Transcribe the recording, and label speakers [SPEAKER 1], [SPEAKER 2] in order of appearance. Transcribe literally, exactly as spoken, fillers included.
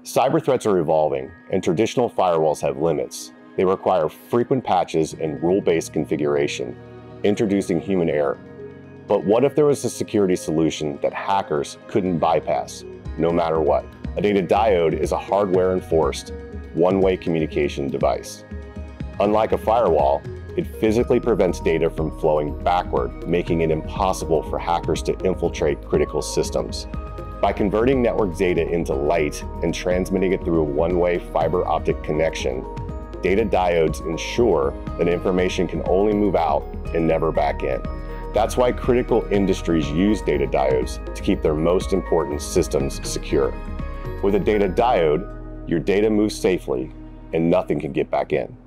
[SPEAKER 1] Cyber threats are evolving, and traditional firewalls have limits. They require frequent patches and rule-based configuration, introducing human error. But what if there was a security solution that hackers couldn't bypass, no matter what? A data diode is a hardware-enforced, one-way communication device. Unlike a firewall, it physically prevents data from flowing backward, making it impossible for hackers to infiltrate critical systems. By converting network data into light and transmitting it through a one-way fiber optic connection, data diodes ensure that information can only move out and never back in. That's why critical industries use data diodes to keep their most important systems secure. With a data diode, your data moves safely and nothing can get back in.